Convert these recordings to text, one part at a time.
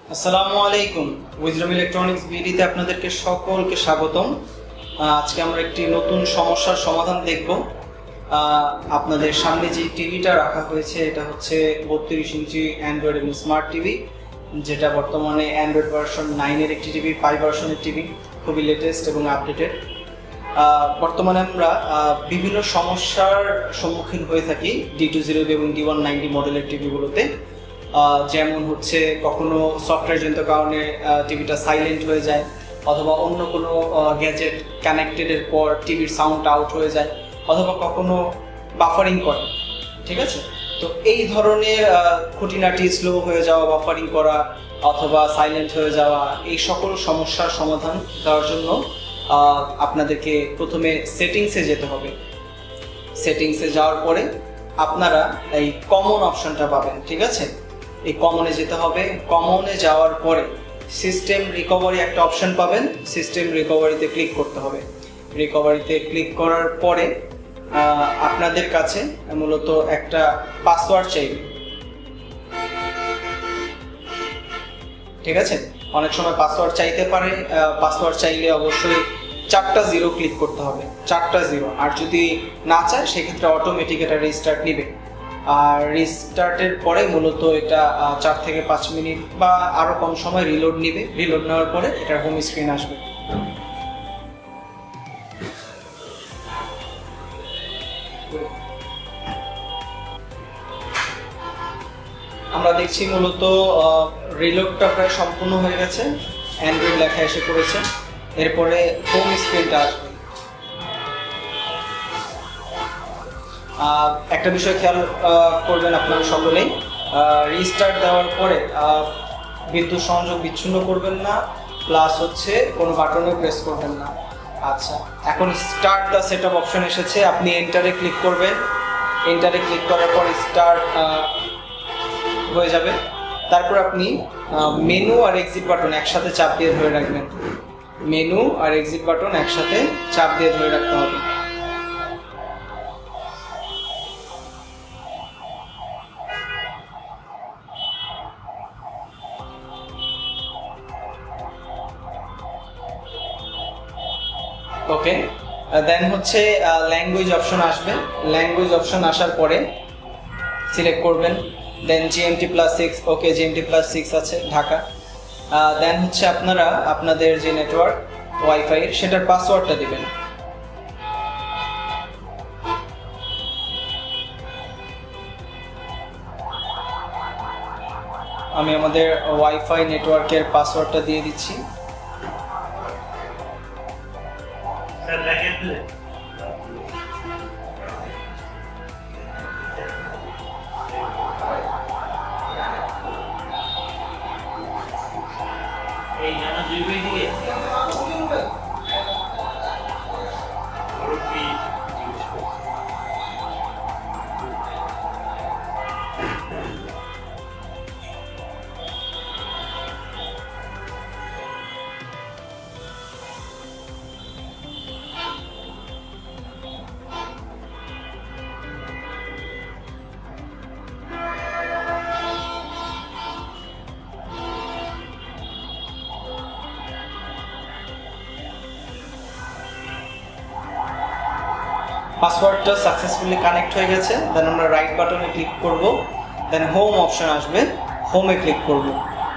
আসসালামু আলাইকুম। Wisdom electronics বিডিতে আপনাদেরকে সকলকে স্বাগতম। আজকে আমরা একটি নতুন সমস্যার সমাধান দেখব। আপনাদের সামনে যে টিভিটা রাখা হয়েছে এটা হচ্ছে 32 ইঞ্চি অ্যান্ড্রয়েড এবং স্মার্ট টিভি, যেটা বর্তমানে অ্যান্ড্রয়েড ভার্সন 9 এর একটি টিভি, 5 ভার্সনের টিভি, খুবই লেটেস্ট এবং আপডেটেড। বর্তমানে আমরা বিভিন্ন সমস্যার সম্মুখীন হয়ে থাকি D200 এবং D190 মডেলের টিভিগুলোতে। যেমন হচ্ছে কখনো সফটওয়্যারজনিত কারণে টিভিটা সাইলেন্ট হয়ে যায়, অথবা অন্য কোনো গ্যাজেট কানেক্টেডের পর টিভির সাউন্ড আউট হয়ে যায়, অথবা কখনো বাফারিং করে। ঠিক আছে, তো এই ধরনের খুঁটিনাটি স্লো হয়ে যাওয়া, বাফারিং করা অথবা সাইলেন্ট হয়ে যাওয়া, এই সকল সমস্যার সমাধান দেওয়ার জন্য আপনাদেরকে প্রথমে সেটিংসে যেতে হবে। সেটিংসে যাওয়ার পরে আপনারা এই কমন অপশনটা পাবেন। ঠিক আছে, এই কমনে যেতে হবে। কমনে যাওয়ার পরে সিস্টেম রিকভারি একটা অপশন পাবেন, সিস্টেম রিকভারিতে ক্লিক করতে হবে। রিকভারিতে ক্লিক করার পরে আপনাদের কাছে মূলত একটা পাসওয়ার্ড চাইবে। ঠিক আছে, অনেক সময় পাসওয়ার্ড চাইতে পারে। পাসওয়ার্ড চাইলে অবশ্যই 4টা 0 ক্লিক করতে হবে, 4টা 0। আর যদি না চায় সেক্ষেত্রে অটোমেটিক এটা রিস্টার্ট নেবে। আর রিস্টার্টের পরে মূলত এটা 4 থেকে 5 মিনিট বা আরো কম সময় রিলোড নেবে। রিলোড নেওয়ার পরে এটার হোম স্ক্রিন আসবে। আমরা দেখছি মূলত রিলোডটা প্রায় সম্পূর্ণ হয়ে গেছে, অ্যান্ড্রয়েড লেখা এসে পড়েছে। এরপরে হোম স্ক্রিনটা আসবে। একটা বিষয় খেয়াল করবেন আপনারা সকলেই, রিস্টার্ট দেওয়ার পরে বিদ্যুৎ সংযোগ বিচ্ছিন্ন করবেন না, প্লাস হচ্ছে কোনো বাটনে প্রেস করবেন না। আচ্ছা, এখন স্টার্ট দ্য সেটআপ অপশন এসেছে, আপনি এন্টারে ক্লিক করবেন। এন্টারে ক্লিক করার পর স্টার্ট হয়ে যাবে। তারপর আপনি মেনু আর এক্সিট বাটন একসাথে চাপ দিয়ে ধরে রাখবেন। মেনু আর এক্সিট বাটন একসাথে চাপ দিয়ে ধরে রাখতে হবে। ওকে, দেন হচ্ছে ল্যাঙ্গুয়েজ অপশন আসবে। ল্যাঙ্গুয়েজ অপশন আসার পরে সিলেক্ট করবেন। দেন GMT+6, ওকে GMT+6 আছে ঢাকা। দেন হচ্ছে আপনারা আপনাদের যে নেটওয়ার্ক ওয়াইফাই সেটার পাসওয়ার্ডটা দিবেন। আমি আমাদের ওয়াইফাই নেটওয়ার্কের পাসওয়ার্ডটা দিয়ে দিচ্ছি। পাসওয়ার্ডটা সাকসেসফুলি কানেক্ট হয়ে গেছে। দেন আমরা রাইট বাটনে ক্লিক করব। দেন হোম অপশন আসবে, হোমে ক্লিক করব।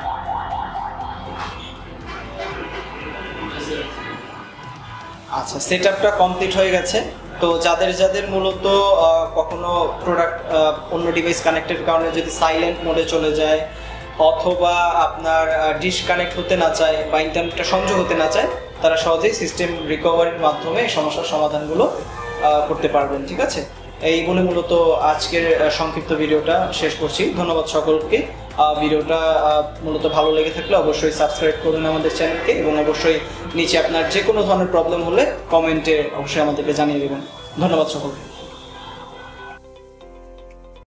আচ্ছা, সেটআপটা কমপ্লিট হয়ে গেছে। তো যাদের মূলত কখনো প্রোডাক্ট অন্য ডিভাইস কানেক্টের কারণে যদি সাইলেন্ট মোডে চলে যায়, অথবা আপনার ডিশ কানেক্ট হতে না চায় বা ইন্টারনেটটা সংযোগ হতে না চায়, তারা সহজেই সিস্টেম রিকভারির মাধ্যমে সমস্যার সমাধানগুলো করতে পারবেন। ঠিক আছে, এই বলে মূলত আজকের সংক্ষিপ্ত ভিডিওটা শেষ করছি। ধন্যবাদ সকলকে। ভিডিওটা মূলত ভালো লেগে থাকলে অবশ্যই সাবস্ক্রাইব করুন আমাদের চ্যানেলকে, এবং অবশ্যই নিচে আপনার যে কোনো ধরনের প্রবলেম হলে কমেন্টে অবশ্যই আমাদেরকে জানিয়ে দেবেন। ধন্যবাদ সকলকে।